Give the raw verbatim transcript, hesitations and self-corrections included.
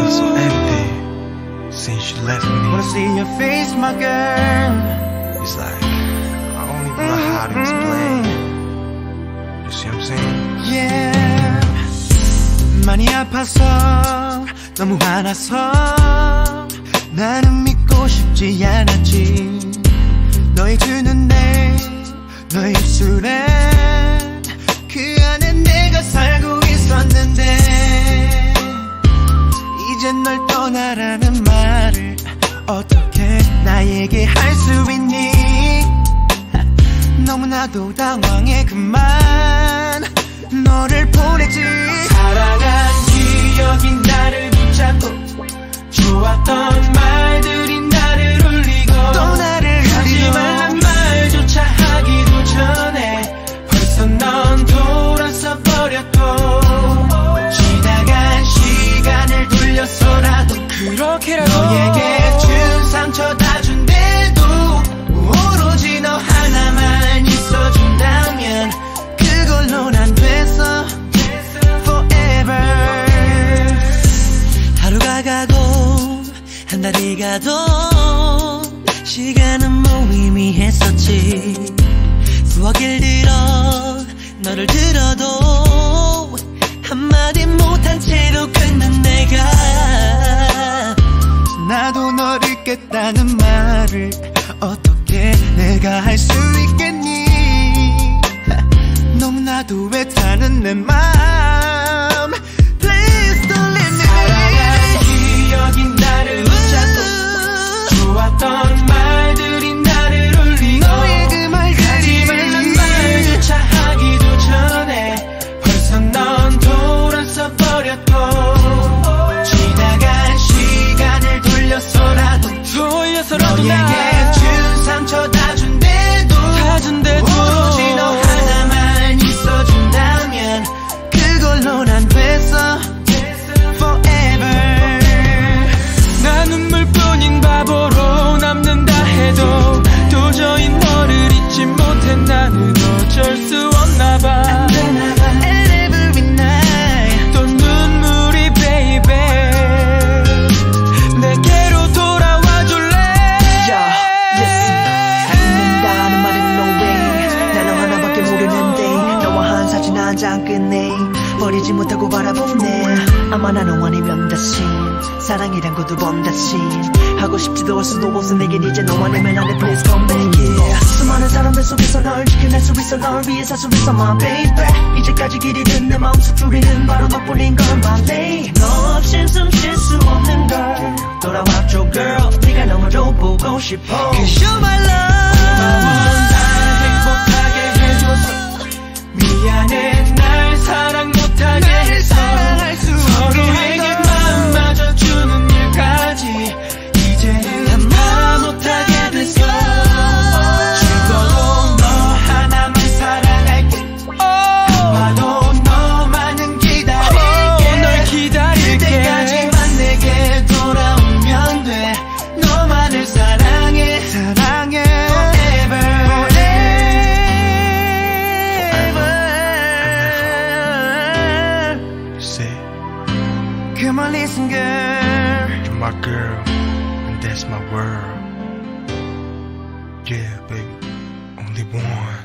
feel so empty since you left me. Wanna see your face, my girl. It's like I only wanna hide in this plane. You see what I'm saying? Yeah. 많이 아파서 너무 화나서 나는 믿고 싶지 않았지. 너의 두 눈에 너의 입술에 그 안에 내가 살고 있었는데 이제 널 떠나라는 말을 어떻게 나에게 할 수 있니. 너무나도 당황해 그만 너를 보내지. 사랑한 기억이 나를 붙잡고 좋았던 말들이 나를 울리고 또 나를 하지 말란 말조차 하기도 전에 벌써 넌 돌아서 버렸고 지나간 시간을 돌려서라도 그렇게라도 너에게 준 상처 다 준대도 오로지 너 하나만 있어준다면 그걸로 난 됐어 forever. 하루가 가고 한 달이 가도 시간은 무의미했었지. 수억 일들어 너를 들어도 한마디 못한 채로 끊는 내가 나도 너를 잊겠다는 말을 어떻게 내가 할 수 있겠니. 너무나도 애타는 내 맘 Please don't leave me. 사랑한 기억이 나를 붙잡고 좋았던 말들이 나를 울리고 너의 그 말들이 하지 말란 말조차 하기도 전에 벌써 넌 돌아서 버렸고 지나간 시간을 돌려서라도 돌려서라도 너에게 준 상처 다 준대도 다 준대도 오로지 너 하나만 있어준다면 그걸로 난 됐어 forever. 나 눈물뿐인 바보로 남는다 해도 도저히 너를 잊지 못해. 나는 어쩔 수 없나봐. And every night 또 눈물이 baby 내게로 돌아와 줄래. Yeah, listen. 아니는다는 말은 no way. 나 너 하나밖에 모르는데 너와 한 사진 한 장 끝내 버리지 못하고 바라보네. 아마 나는 아니면 다시 사랑이란 것도 번 다시 하고 싶지도 할 수도 없어. 내겐 이제 너와 내면 안돼. Please come back yeah. 수많은 사람들 속에서 널 지켜낼 수 있어. 널 위해 살 수 있어 my baby. 이제까지 길이 든 내 마음속 소리는 바로 너뿐인 걸 my lady. 너 없인 숨 쉴 수 없는 걸 돌아와줘 girl. 네가 너무도 보고 싶어 Cause you're my love. 날 행복하게 해줘서 미안해 날 사랑 못하게 해서 서로에게 마음마저 주는 일까지 이제는 다 못하게 됐어. 죽어도 너 하나만 사랑할게. 아마도 너만은 기다릴게. 널 기다릴게. 그때까지만 내게 돌아오면 돼. 너만을 사랑해 사랑해 forever forever. Say, Come on listen girl. you're my girl, and that's my world. Yeah, baby, only one.